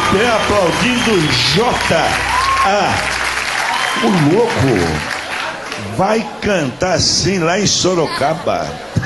pé aplaudindo J.A. O louco vai cantar assim lá em Sorocaba.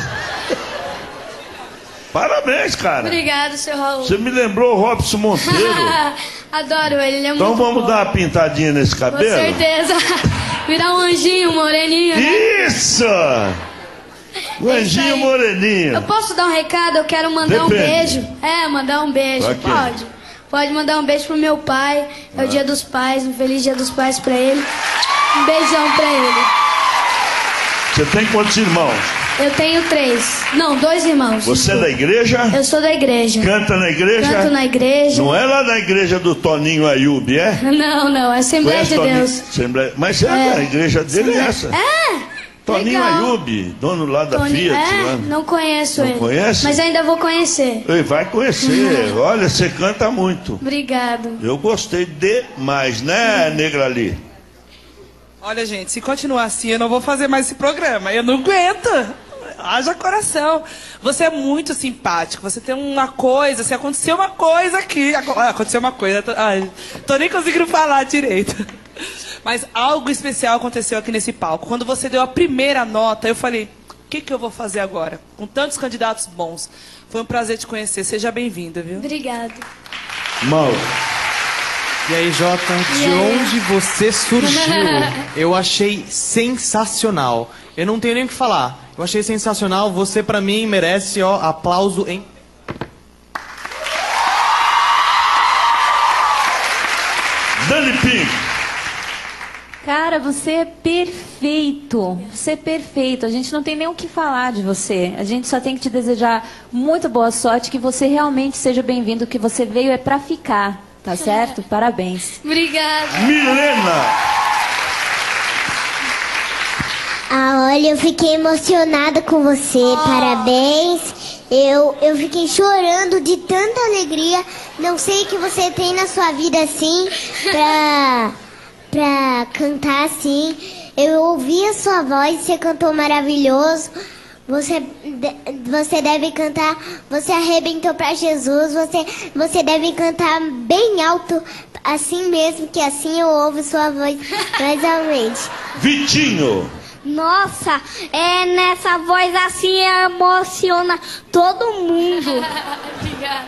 Parabéns, cara. Obrigado, seu Raul. Você me lembrou o Robson Monteiro. Adoro ele é então muito vamos bom. dar uma pintadinha nesse cabelo? Com certeza. Virar um anjinho, um moreninho. Né? Isso! Um anjinho moreninho. Eu posso dar um recado? Eu quero mandar um beijo. Mandar um beijo. Pode. Pode mandar um beijo pro meu pai. É o Dia dos Pais. Um feliz Dia dos Pais pra ele. Um beijão pra ele. Você tem quantos irmãos? Eu tenho 3. Não, 2 irmãos. Você é da igreja? Eu sou da igreja. Canta na igreja? Canto na igreja. Não é lá na igreja do Toninho Ayub, é? Não, é Assembleia de Deus. Mas a igreja dele é essa? Toninho Ayub, dono lá da Fiat. Lá. Não conheço ele. Não conhece? Mas ainda vou conhecer. Ele vai conhecer. Olha, você canta muito. Obrigado. Eu gostei demais, né, Negra Ali? Olha, gente, se continuar assim, eu não vou fazer mais esse programa. Eu não aguento. Haja coração. Você é muito simpático. Você tem uma coisa. Se aconteceu uma coisa aqui. Aconteceu uma coisa. Tô nem conseguindo falar direito. Mas algo especial aconteceu aqui nesse palco. Quando você deu a primeira nota, eu falei: o que eu vou fazer agora? Com tantos candidatos bons. Foi um prazer te conhecer. Seja bem-vinda, viu? Obrigada. Mauro. E aí, Jota, de onde você surgiu? Eu achei sensacional. Eu não tenho nem o que falar. Eu achei sensacional. Você, pra mim, merece, aplauso em... Dani Pink. Cara, você é perfeito. Você é perfeito. A gente não tem nem o que falar de você. A gente só tem que te desejar muito boa sorte, que você realmente seja bem-vindo, que você veio é pra ficar. Tá certo? Parabéns. Obrigada. Milena. Olha, eu fiquei emocionada com você. Parabéns. Eu fiquei chorando de tanta alegria. Não sei o que você tem na sua vida assim pra cantar assim. Eu ouvi a sua voz, você cantou maravilhoso. Você deve cantar, você arrebentou pra Jesus, você deve cantar bem alto, assim mesmo, que assim eu ouvo sua voz mais realmente. Vitinho. Nossa, nessa voz assim emociona todo mundo. Obrigada.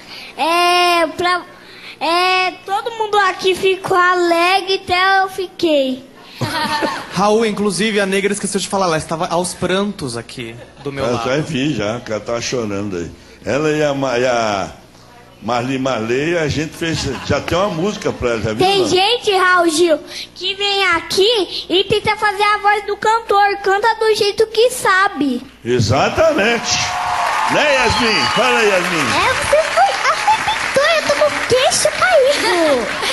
Todo mundo aqui ficou alegre, até eu fiquei. Raul, inclusive, a Negra esqueceu de falar, ela estava aos prantos aqui do meu lado. Já vi, que ela estava chorando aí. Ela e a Marli, a gente fez, já tem uma música pra ela, já viu? Tem gente, Raul Gil, que vem aqui e tenta fazer a voz do cantor, canta do jeito que sabe. Exatamente. Né, Yasmin? Fala aí, Yasmin. Você foi arrebentou, eu tô com o queixo caído.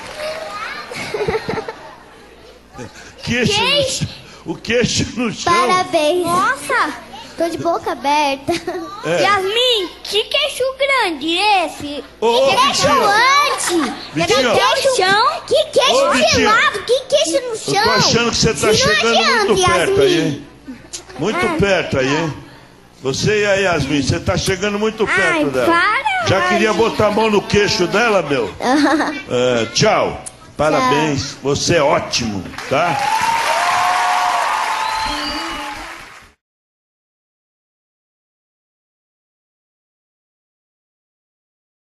O queixo no chão. Parabéns. Nossa, tô de boca aberta. Yasmin, que queixo grande esse? Que queixo grande. Que queixo gelado, que queixo no chão. Eu tô achando que você tá chegando muito perto aí, hein? Muito perto aí, hein? Você e a Yasmin, você tá chegando muito perto dela. Já queria botar a mão no queixo dela, meu? Tchau. Parabéns. Você é ótimo, tá?